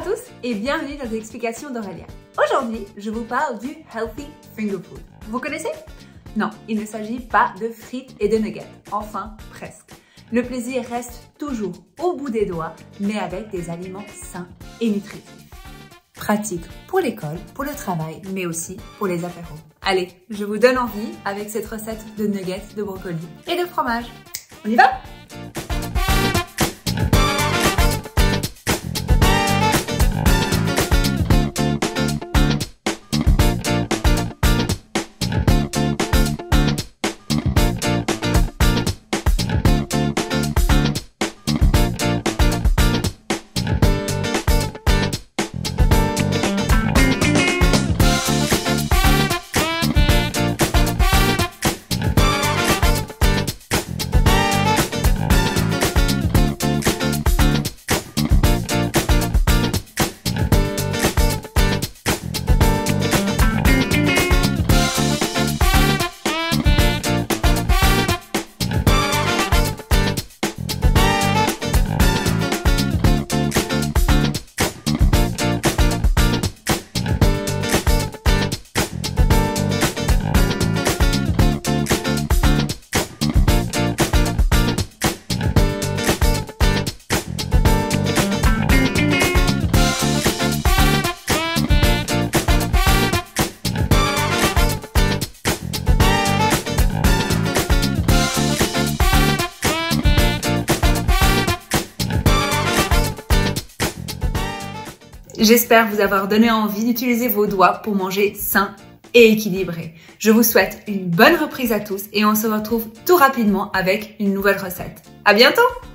tous et bienvenue dans les explications d'Aurélia. Aujourd'hui, je vous parle du Healthy Finger Food. Vous connaissez? Non, il ne s'agit pas de frites et de nuggets. Enfin, presque. Le plaisir reste toujours au bout des doigts, mais avec des aliments sains et nutritifs. Pratique pour l'école, pour le travail, mais aussi pour les apéros. Allez, je vous donne envie avec cette recette de nuggets de brocoli et de fromage. On y va? J'espère vous avoir donné envie d'utiliser vos doigts pour manger sain et équilibré. Je vous souhaite une bonne reprise à tous et on se retrouve tout rapidement avec une nouvelle recette. À bientôt!